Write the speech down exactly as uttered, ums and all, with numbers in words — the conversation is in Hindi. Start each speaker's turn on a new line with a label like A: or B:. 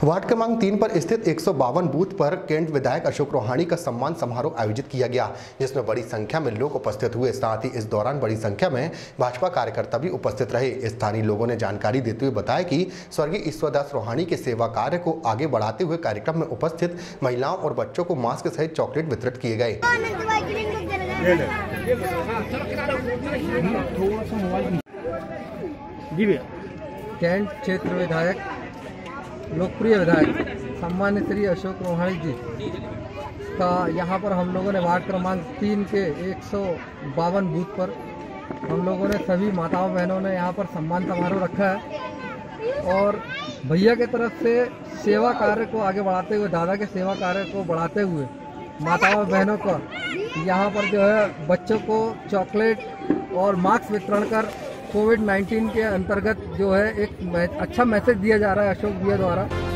A: वार्ड क्रमांक तीन पर स्थित एक सौ बावन बूथ पर कैंट विधायक अशोक रोहाणी का सम्मान समारोह आयोजित किया गया, जिसमें बड़ी संख्या में लोग उपस्थित हुए। साथ ही इस दौरान बड़ी संख्या में भाजपा कार्यकर्ता भी उपस्थित रहे। स्थानीय लोगों ने जानकारी देते हुए बताया कि स्वर्गीय ईश्वरदास रोहाणी के सेवा कार्य को आगे बढ़ाते हुए कार्यक्रम में उपस्थित महिलाओं और बच्चों को मास्क सहित चॉकलेट वितरित किए गए।
B: कैंट क्षेत्र विधायक, लोकप्रिय विधायक सम्मान्य श्री अशोक रोहाणी जी का यहाँ पर हम लोगों ने वार्ड क्रमांक तीन के एक सौ बावन बूथ पर हम लोगों ने सभी माताओं बहनों ने यहाँ पर सम्मान समारोह रखा है। और भैया के तरफ से सेवा कार्य को आगे बढ़ाते हुए, दादा के सेवा कार्य को बढ़ाते हुए माताओं बहनों को यहाँ पर जो है बच्चों को चॉकलेट और मास्क वितरण कर कोविड नाइन्टीन के अंतर्गत जो है एक अच्छा मैसेज दिया जा रहा है अशोक भैया द्वारा।